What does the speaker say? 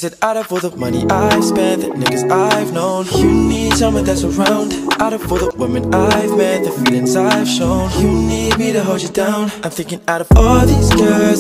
said out of all the money I've spent, the niggas I've known, you need someone that's around. Out of all the women I've met, the feelings I've shown, you need me to hold you down. I'm thinking out of all these girls,